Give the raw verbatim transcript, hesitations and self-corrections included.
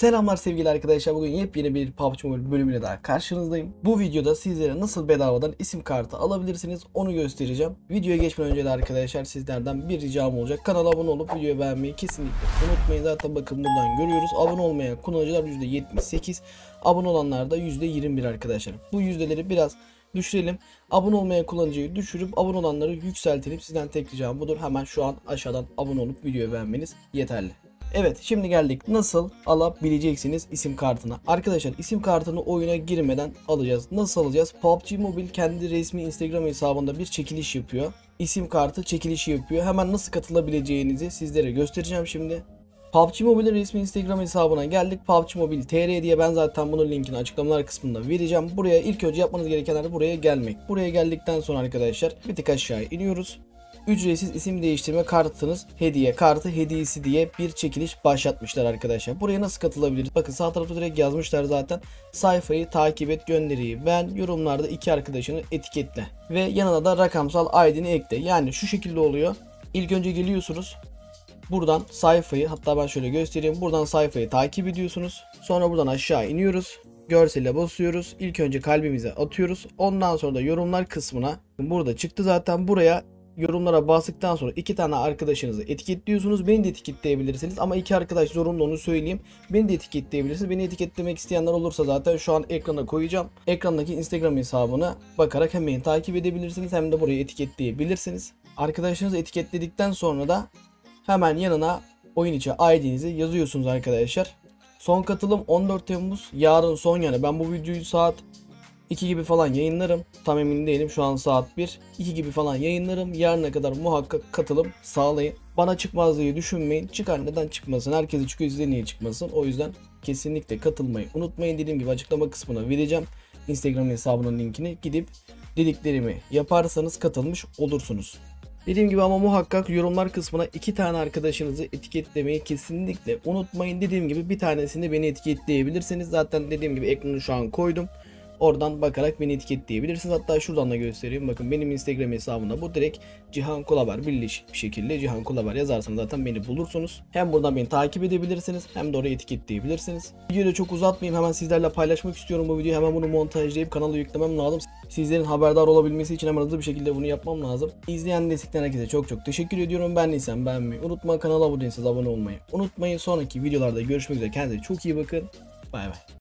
Selamlar sevgili arkadaşlar. Bugün yepyeni bir P U B G Mobile bölümüyle daha karşınızdayım. Bu videoda sizlere nasıl bedavadan isim kartı alabilirsiniz onu göstereceğim. Videoya geçmeden önce de arkadaşlar sizlerden bir ricam olacak. Kanala abone olup videoyu beğenmeyi kesinlikle unutmayın. Zaten bakın buradan görüyoruz. Abone olmayan kullanıcılar yüzde yetmiş sekiz. Abone olanlar da yüzde yirmi bir arkadaşlar. Bu yüzdeleri biraz düşürelim. Abone olmayan kullanıcıyı düşürüp abone olanları yükseltelim. Sizden tek ricam budur. Hemen şu an aşağıdan abone olup videoyu beğenmeniz yeterli. Evet, şimdi geldik nasıl alabileceksiniz isim kartını. Arkadaşlar isim kartını oyuna girmeden alacağız. Nasıl alacağız? P U B G Mobile kendi resmi Instagram hesabında bir çekiliş yapıyor. İsim kartı çekilişi yapıyor. Hemen nasıl katılabileceğinizi sizlere göstereceğim şimdi. P U B G Mobile resmi Instagram hesabına geldik. P U B G Mobile T R diye, ben zaten bunun linkini açıklamalar kısmında vereceğim. Buraya ilk önce yapmanız gerekenler buraya gelmek. Buraya geldikten sonra arkadaşlar bir tık aşağı iniyoruz. Ücretsiz isim değiştirme kartınız hediye kartı hediyesi diye bir çekiliş başlatmışlar arkadaşlar. Buraya nasıl katılabiliriz? Bakın sağ tarafta direkt yazmışlar zaten. Sayfayı takip et, gönderiyi ben, yorumlarda iki arkadaşını etiketle ve yanına da rakamsal I D'ni ekle. Yani şu şekilde oluyor. İlk önce geliyorsunuz. Buradan sayfayı, hatta ben şöyle göstereyim. Buradan sayfayı takip ediyorsunuz. Sonra buradan aşağı iniyoruz. Görsele basıyoruz. İlk önce kalbimize atıyoruz. Ondan sonra da yorumlar kısmına, burada çıktı zaten, buraya yorumlara bastıktan sonra iki tane arkadaşınızı etiketliyorsunuz. Beni de etiketleyebilirsiniz ama iki arkadaş zorunlu, onu söyleyeyim. Beni de etiketleyebilirsiniz. Beni etiketlemek isteyenler olursa zaten şu an ekrana koyacağım. Ekrandaki Instagram hesabına bakarak hem beni takip edebilirsiniz hem de burayı etiketleyebilirsiniz. Arkadaşınızı etiketledikten sonra da hemen yanına oyun içi I D'nizi yazıyorsunuz arkadaşlar. Son katılım on dört Temmuz. Yarın son, yani ben bu videoyu saat iki gibi falan yayınlarım. Tam emin değilim. Şu an saat bir. iki gibi falan yayınlarım. Yarına kadar muhakkak katılım sağlayın. Bana çıkmaz diye düşünmeyin. Çıkar, neden çıkmasın? Herkese çıkıyor, size niye çıkmasın? O yüzden kesinlikle katılmayı unutmayın. Dediğim gibi açıklama kısmına vereceğim Instagram hesabının linkini. Gidip dediklerimi yaparsanız katılmış olursunuz. Dediğim gibi ama muhakkak yorumlar kısmına iki tane arkadaşınızı etiketlemeyi kesinlikle unutmayın. Dediğim gibi bir tanesini beni etiketleyebilirsiniz. Zaten dediğim gibi ekranı şu an koydum. Oradan bakarak beni etiketleyebilirsiniz. Hatta şuradan da göstereyim. Bakın benim Instagram hesabımda bu direkt Cihan Kulaber, birleşik bir şekilde Cihan Kulaber yazarsanız zaten beni bulursunuz. Hem buradan beni takip edebilirsiniz hem de oraya etiketleyebilirsiniz. Videoyu da çok uzatmayayım. Hemen sizlerle paylaşmak istiyorum bu videoyu. Hemen bunu montajlayıp kanala yüklemem lazım. Sizlerin haberdar olabilmesi için hemen hızlı bir şekilde bunu yapmam lazım. İzleyen, destekleyen herkese çok çok teşekkür ediyorum. Beğendiysem beğenmeyi unutma. Kanala abone değilseniz abone olmayı unutmayın. Sonraki videolarda görüşmek üzere. Kendinize çok iyi bakın. Bay bay.